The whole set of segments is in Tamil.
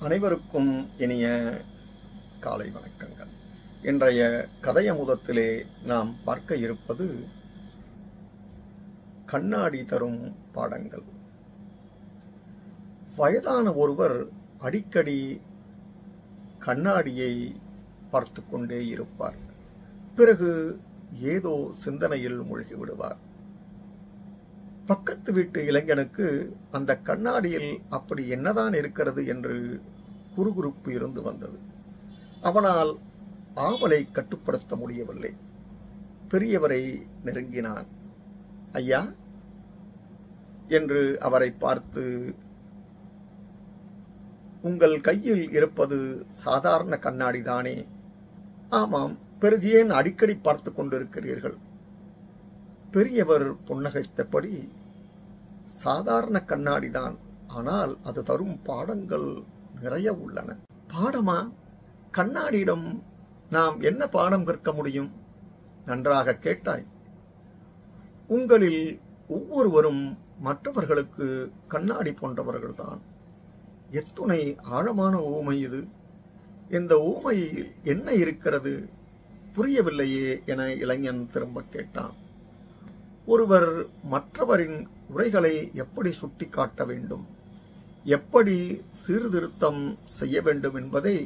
அனைவருக்கும் இனிய காலை வணக்கங்கள். இன்றைய கதையமுதத்திலே நாம் பார்க்க இருப்பது கண்ணாடி தரும் பாடங்கள். வயதான ஒருவர் அடிக்கடி கண்ணாடியை பார்த்து கொண்டே இருப்பார். பிறகு ஏதோ சிந்தனையில் மூழ்கி விடுவார். பக்கத்து வீட்டு இளைஞனுக்கு அந்த கண்ணாடியில் அப்படி என்னதான் இருக்கிறது என்று குறுகுறுப்பு இருந்து வந்தது. அவனால் ஆவலை கட்டுப்படுத்த முடியவில்லை. பெரியவரை நெருங்கினான். ஐயா என்று அவரை பார்த்து, உங்கள் கையில் இருப்பது சாதாரண கண்ணாடிதானே? ஆமாம், பிறகு ஏன் அடிக்கடி பார்த்து கொண்டிருக்கிறீர்கள்? பெரியவர் புன்னகைத்தபடி, சாதாரண கண்ணாடிதான், ஆனால் அது தரும் பாடங்கள் நிறைய உள்ளன. பாடமா? கண்ணாடியிடம் நாம் என்ன பாடம் கற்க முடியும்? நன்றாக கேட்டாய். உங்களில் ஒவ்வொருவரும் மற்றவர்களுக்கு கண்ணாடி போன்றவர்கள்தான். எத்துணை ஆழமான ஊமை இது! இந்த ஊமையில் என்ன இருக்கிறது? புரியவில்லையே என இளைஞன் திரும்ப கேட்டான். ஒருவர் மற்றவரின் குறைகளை எப்படி சுட்டி காட்ட வேண்டும், எப்படி சீர்திருத்தம் செய்ய வேண்டும் என்பதை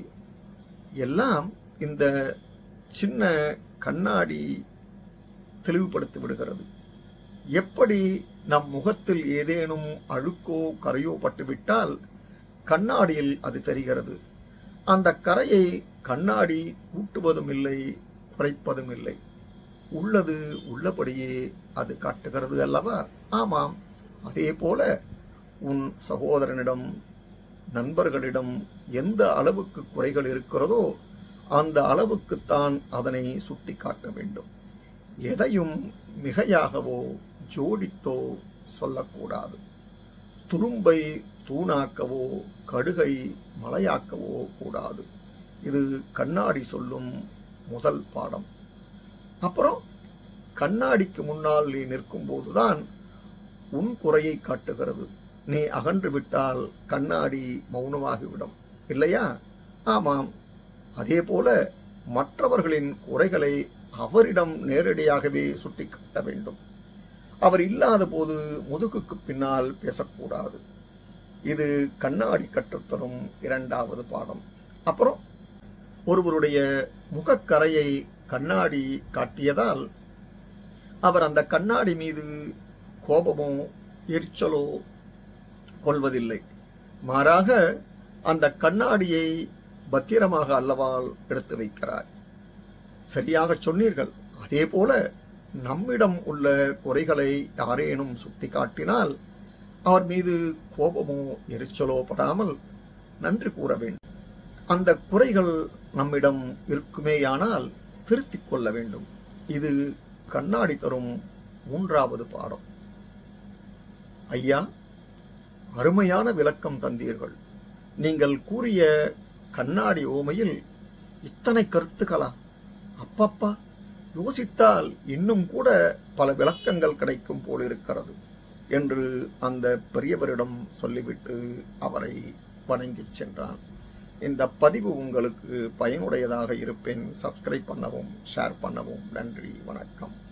எல்லாம் இந்த சின்ன கண்ணாடி தெளிவுபடுத்தி விடுகிறது. எப்படி நம் முகத்தில் ஏதேனும் அழுக்கோ கரையோ பட்டுவிட்டால் கண்ணாடியில் அது தெரிகிறது. அந்த கரையை கண்ணாடி கூட்டுவதும் இல்லை, குறைப்பதும் இல்லை. உள்ளது உள்ளபடியே அது காட்டுகிறது அல்லவா? ஆமாம், அதே போல உன் சகோதரனிடம், நண்பர்களிடம் எந்த அளவுக்கு குறைகள் இருக்கிறதோ அந்த அளவுக்குத்தான் அதனை சுட்டி காட்ட வேண்டும். எதையும் மிகையாகவோ ஜோடித்தோ சொல்லக்கூடாது. துரும்பை தூணாக்கவோ கடுகை மலையாக்கவோ கூடாது. இது கண்ணாடி சொல்லும் முதல் பாடம். அப்புறம் கண்ணாடிக்கு முன்னால் நீ நிற்கும் போதுதான் உன் குறையை காட்டுகிறது. நீ அகன்று விட்டால் கண்ணாடி மௌனமாகிவிடும், இல்லையா? ஆமாம், அதே போல மற்றவர்களின் குறைகளை அவரிடம் நேரடியாகவே சுட்டி காட்ட வேண்டும். அவர் இல்லாத போது முதுகுக்கு பின்னால் பேசக்கூடாது. இது கண்ணாடி கற்றுத்தரும் இரண்டாவது பாடம். அப்புறம் ஒருவருடைய முகக்கரையை கண்ணாடி காட்டியதால் அவர் அந்த கண்ணாடி மீது கோபமோ எரிச்சலோ கொள்வதில்லை. மாறாக அந்த கண்ணாடியை பத்திரமாக அல்லவால் எடுத்து வைக்கிறார். சரியாக சொன்னீர்கள். அதே போல நம்மிடம் உள்ள குறைகளை யாரேனும் சுட்டி காட்டினால் அவர் மீது கோபமோ எரிச்சலோ படாமல் நன்றி கூற வேண்டும். அந்த குறைகள் நம்மிடம் இருக்குமேயானால் திருத்திக் கொள்ள வேண்டும். இது கண்ணாடி தரும் மூன்றாவது பாடம். ஐயா, அருமையான விளக்கம் தந்தீர்கள். நீங்கள் கூறிய கண்ணாடி ஓமையில் இத்தனை கருத்துக்களா? அப்பப்பா, யோசித்தால் இன்னும் கூட பல விளக்கங்கள் கிடைக்கும் போல் இருக்கிறது என்று அந்த பெரியவரிடம் சொல்லிவிட்டு அவரை வணங்கிச் சென்றான். இந்த பதிவு உங்களுக்கு பயனுடையதாக இருப்பேன். சப்ஸ்கிரைப் பண்ணவும், ஷேர் பண்ணவும். நன்றி, வணக்கம்.